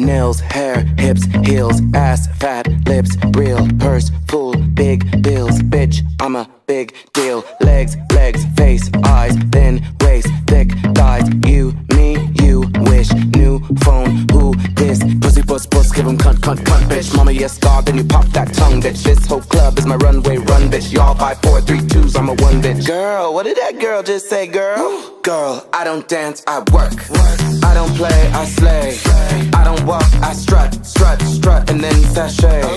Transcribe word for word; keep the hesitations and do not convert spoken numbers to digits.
nails, hair, hips, heels, ass, fat, lips, real, purse, full, big bills, bitch, I'm a big deal. Legs, legs, face, eyes, thin waist, thick thighs. You, me, you wish. New phone, who this? Pussy, puss, puss, give him cunt, cunt, cunt, bitch. Mama, yes, God, then you pop that tongue, bitch. This whole club is my runway, run, bitch. Y'all five, four, three, twos, I'm a one, bitch. Girl, what did that girl just say, girl? Girl, I don't dance, I work. I don't play, I slay. I don't walk, I strut, strut, strut, and then sashay.